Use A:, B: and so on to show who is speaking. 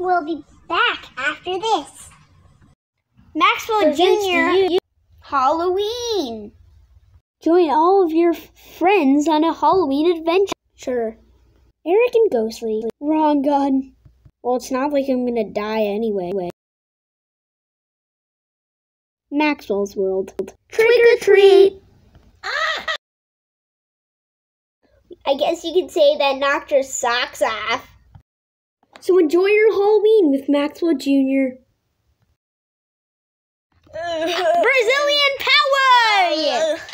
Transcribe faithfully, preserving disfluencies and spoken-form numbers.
A: We'll be back after this.
B: Maxwell Junior Halloween.
C: Join all of your friends on a Halloween adventure.
B: Sure.
C: Arac and Ghostly. Wrong gun. Well, it's not like I'm gonna die anyway. Maxwell's World.
B: Trick or treat. Ah! I guess you could say that knocked your socks off.
C: So enjoy your Halloween with Maxwell Junior
B: Brazilian power!